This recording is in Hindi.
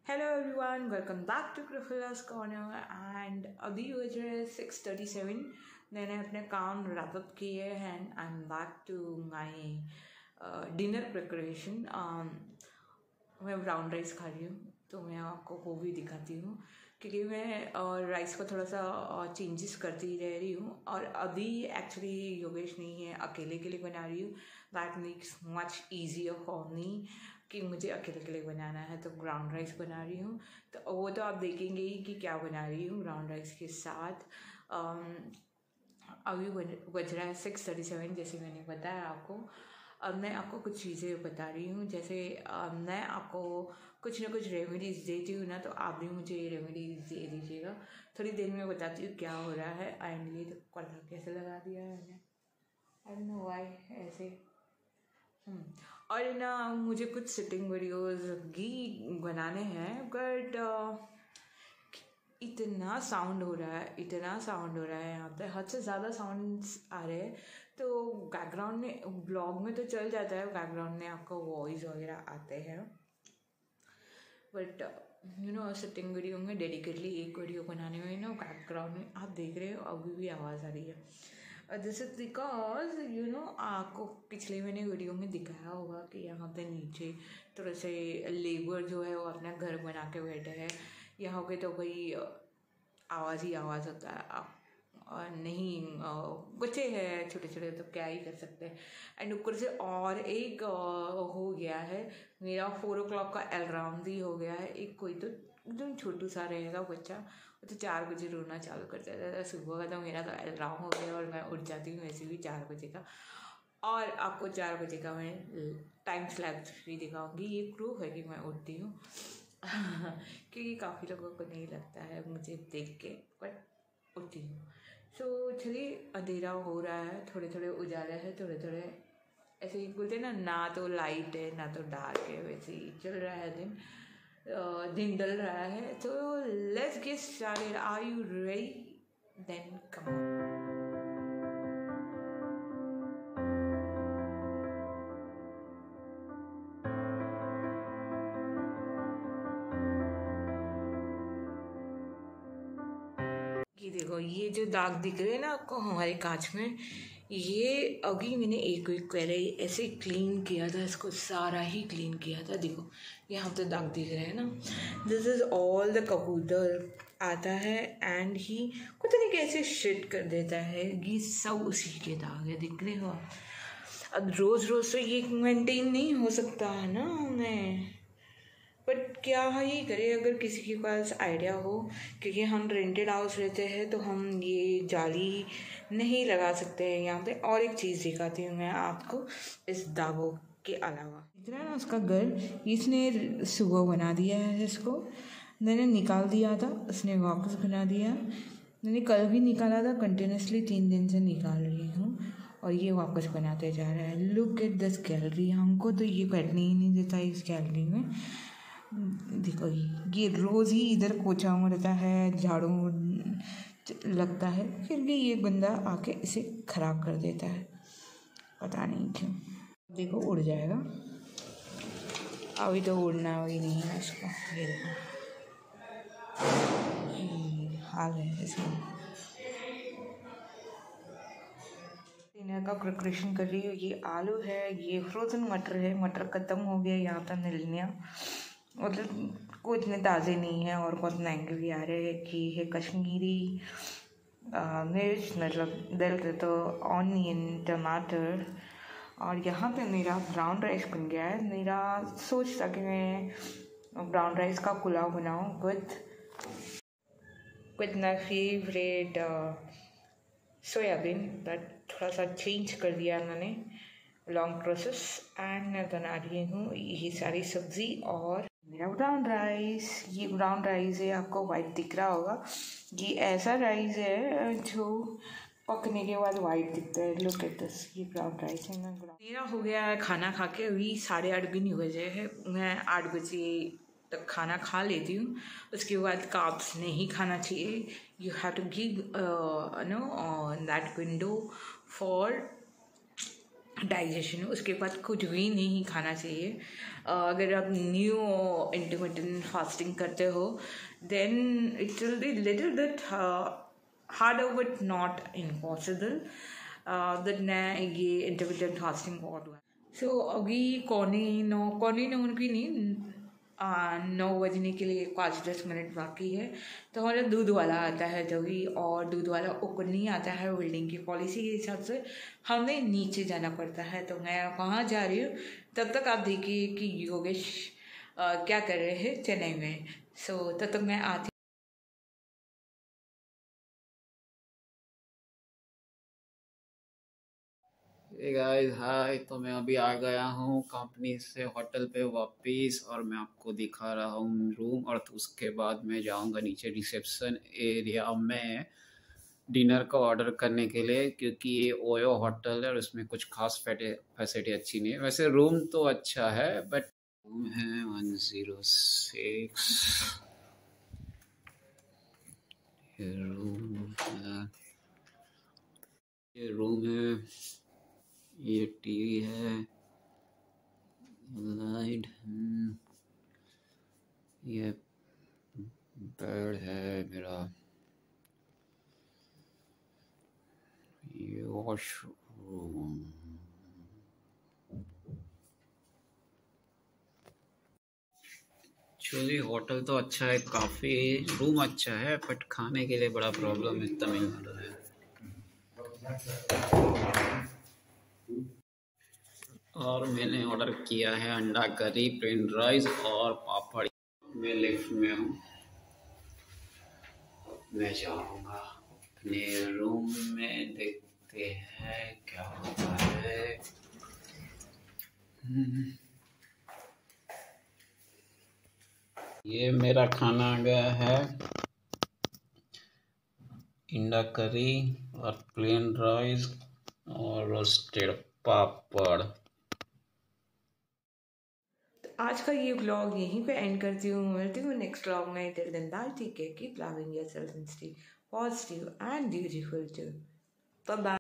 Hello everyone, welcome back to Prafulla's corner. And अभी बज रहे हैं 6:37। मैंने अपने काम रैप अप किए हैं and I am back to my dinner preparation. मैं ब्राउन राइस खा रही हूँ, तो मैं आपको वो भी दिखाती हूँ क्योंकि मैं राइस को थोड़ा सा चेंजेस करती रह रही हूँ। और अभी एक्चुअली योगेश नहीं है, अकेले के लिए बना रही हूँ। That makes much easier for me कि मुझे अकेले के लिए बनाना है, तो ब्राउन राइस बना रही हूँ। तो वो तो आप देखेंगे ही कि क्या बना रही हूँ ब्राउन राइस के साथ। अभी बज रहा है 6:37, जैसे मैंने बताया आपको। अब मैं आपको कुछ चीज़ें बता रही हूँ, जैसे मैं आपको कुछ ना कुछ रेमेडीज़ देती हूँ ना, तो आप भी मुझे रेमेडीज़ दे दीजिएगा। थोड़ी देर में बताती हूँ क्या हो रहा है। एंड ये तो पर्दा कैसे लगा दिया है मैंने, आई डोंट नो व्हाई ऐसे। और ना मुझे कुछ सिटिंग वीडियोस भी बनाने हैं, बट इतना साउंड हो रहा है यहाँ पे, हद से ज़्यादा साउंड्स आ रहे हैं। तो बैकग्राउंड में, ब्लॉग में तो चल जाता है, बैकग्राउंड में आपका वॉइस वगैरह आते हैं, बट सिटिंग वीडियो में डेडिकेटली एक वीडियो बनाने में ना बैकग्राउंड में आप देख रहे हो अभी भी आवाज़ आ रही है। दिस इज बिकॉज आपको पिछले मैंने वीडियो में दिखाया होगा कि यहाँ पे नीचे थोड़े से लेबर जो है वो अपना घर बना के बैठे हैं। यहाँ पे तो कोई आवाज़ ही आवाज़ होता है। आप नहीं, बच्चे हैं छोटे छोटे, तो क्या ही कर सकते हैं। एंड ऊपर से और एक हो गया है, मेरा 4 o'clock का अलार्म भी हो गया है। एक कोई तो एकदम छोटू सा रहेगा बच्चा, वो तो 4 बजे रोना चालू कर देता है। सुबह का तो मेरा तो अलार्म हो गया और मैं उठ जाती हूँ वैसे भी 4 बजे का। और आपको 4 बजे का मैं टाइम स्लैब भी दिखाऊंगी। ये प्रूफ है कि मैं उठती हूँ क्योंकि काफ़ी लोगों को नहीं लगता है मुझे देख के, बट उठती हूँ। सो चलिए, अंधेरा हो रहा है, थोड़े थोड़े उजाला है, थोड़े थोड़े ऐसे ही बोलते हैं ना तो लाइट है ना तो डार्क है, वैसे ही चल रहा है दिन। दिन ढल रहा है, तो let's get started. Are you ready? Then come on. ये देखो, ये जो दाग दिख रहे हैं ना आपको हमारे कांच में, ये अभी मैंने एक वीक पहले ऐसे क्लीन किया था, इसको सारा ही क्लीन किया था। देखो यहाँ पे दाग दिख रहे हैं ना, दिस इज ऑल द कबूतर आता है एंड ही कुछ नहीं कैसे शिट कर देता है। ये सब उसी के दाग है, दिख रहे हो आप। अब रोज़ रोज़ तो ये मेंटेन नहीं हो सकता है ना हमें, बट क्या ही करे अगर किसी के पास आइडिया हो, क्योंकि हम रेंटेड हाउस रहते हैं तो हम ये जाली नहीं लगा सकते हैं यहाँ पे। और एक चीज़ दिखाती हूँ मैं आपको इस दागों के अलावा। इतना ना उसका घर इसने सुबह बना दिया है, इसको मैंने निकाल दिया था, उसने वापस बना दिया। मैंने कल भी निकाला था, कंटिन्यूसली 3 दिन से निकाल रही हूँ और ये वापस बनाते जा रहा है। लुक एट दिस गैलरी, हमको तो ये बैठने ही नहीं देता इस गैलरी में। देखो ये रोज़ ही इधर पोछा रहता है, झाड़ू लगता है, फिर भी ये बंदा आके इसे ख़राब कर देता है, पता नहीं क्यों। देखो उड़ जाएगा, अभी तो उड़ना ही नहीं है इसको। ये देखो हाल है इसका। डिनर का प्रिपरेशन कर रही हूँ। ये आलू है, ये फ्रोज़न मटर है, मटर ख़त्म हो गया यहाँ पर मिलनिया, मतलब कुछ इतने ताज़े नहीं है और बहुत महंगे भी आ रहे हैं। कि है कश्मीरी मिर्च, मतलब दल तो ऑनियन, टमाटर। और यहाँ पे मेरा ब्राउन राइस बन गया है। मेरा सोच था कि मैं ब्राउन राइस का पुलाव बनाऊँ with my favourite soybean, but थोड़ा सा चेंज कर दिया मैंने, लॉन्ग प्रोसेस। एंड मैं बना रही हूँ यही सारी सब्ज़ी और मेरा ब्राउन राइस। ये ब्राउन राइस है, आपको वाइट दिख रहा होगा, ये ऐसा राइस है जो पकने के बाद वाइट दिखता है। लुक एट दिस, ये ब्राउन राइस है। मेरा हो गया है खाना खा के, अभी 8:30 भी नहीं बजे है। मैं 8 बजे तक खाना खा लेती हूँ, उसके बाद कार्ब्स नहीं खाना चाहिए। You have to give that window for digestion, उसके बाद कुछ भी नहीं खाना चाहिए। अगर आप न्यू इंटरमिटेंट फास्टिंग करते हो then it will be little bit harder but not impossible that मैं ये इंटरमिटेंट फास्टिंग कर लूँ। सो अभी पौने नौ की नहीं 9 बजने के लिए 5-10 मिनट बाकी है। तो हमारा दूध वाला आता है जभी, और दूध वाला ऊपर नहीं आता है। बिल्डिंग की पॉलिसी के हिसाब से हमें नीचे जाना पड़ता है। तो मैं वहाँ जा रही हूँ, तब तक आप देखिए कि योगेश क्या कर रहे हैं चेन्नई में। सो तब तक मैं आती। गाइस हाय, तो मैं अभी आ गया हूँ कंपनी से होटल पे वापस, और मैं आपको दिखा रहा हूँ रूम। और तो उसके बाद मैं जाऊँगा नीचे रिसेप्शन एरिया में डिनर का ऑर्डर करने के लिए, क्योंकि ये ओयो होटल है और उसमें कुछ खास फैसिलिटी अच्छी नहीं है। वैसे रूम तो अच्छा है, बट रूम है 106। ये रूम है, ये टीवी है, लाइट, ये बेड है मेरा, ये वॉशरूम। एक्चुअली होटल तो अच्छा है, काफ़ी रूम अच्छा है, बट खाने के लिए बड़ा प्रॉब्लम है तमिलनाडु में। और मैंने ऑर्डर किया है अंडा करी, प्लेन राइस और पापड़। मैं लिफ्ट में हूँ, मैं जाऊँगा अपने रूम में, देखते हैं क्या होता है। ये मेरा खाना आ गया है, अंडा करी और प्लेन राइस और रोस्टेड पापड़। आज का ये व्लॉग यहीं पे एंड करती हूँ। मिलती हूँ नेक्स्ट व्लॉग में। Till then bye, take care, keep loving yourself and stay positive and beautiful too. Bye bye.